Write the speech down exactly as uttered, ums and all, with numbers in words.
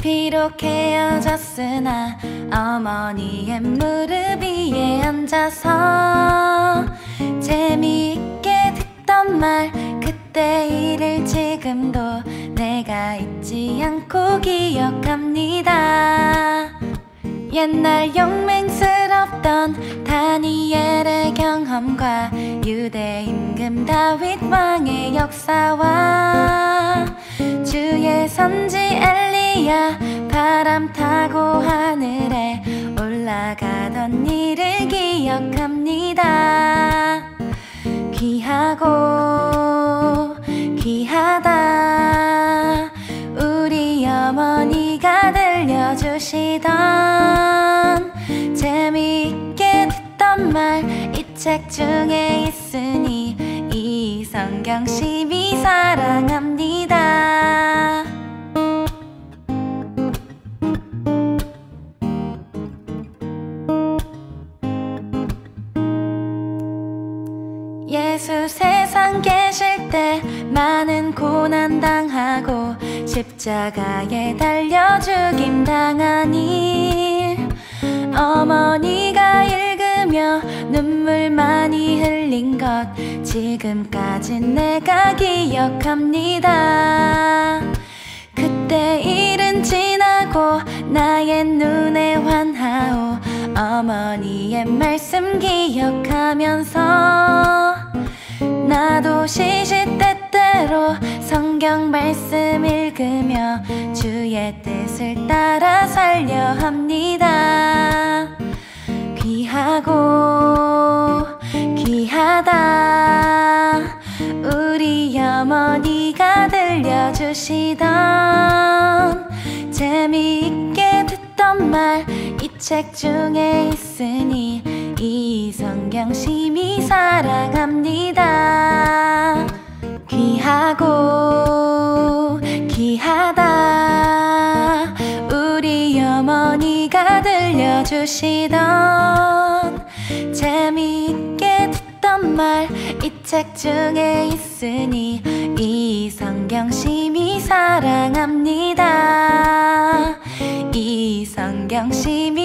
비록 헤어졌으나 어머니의 무릎 위에 앉아서 재미있게 듣던 말 그때 일을 지금도 내가 잊지 않고 기억합니다. 옛날 용맹스럽던 다니엘의 경험과 유대 임금 다윗 왕의 역사와 주의 선지 엘리야 바람 타고 하늘에 올라가던 일을 기억합니다. 귀하고 귀하다 우리 어머니가 들려주시던 재미있게 듣던 말 이 책 중에 있으니 이성경 심히 사랑합니다. 예수 세상 계실 때 많은 고난 당하고 십자가에 달려 죽임 당한 일 어머니가 읽으며 눈물 많이 흘린 것 지금까진 내가 기억합니다. 그때 일은 지나고 나의 눈에 환하오 어머니의 말씀 기억하면서 나도 시시때때로 성경 말씀 읽으며 주의 뜻을 따라 살려 합니다. 귀하고 귀하다 우리 어머니가 들려주시던 재미있게 듣던 말 이 책 중에 있으니 이성경 심히 사랑합니다. 귀하고 귀하다 우리 어머니가 들려주시던 재미있게 듣던 말 이 책 중에 있으니 이성경 심히 사랑합니다. 이성경 심히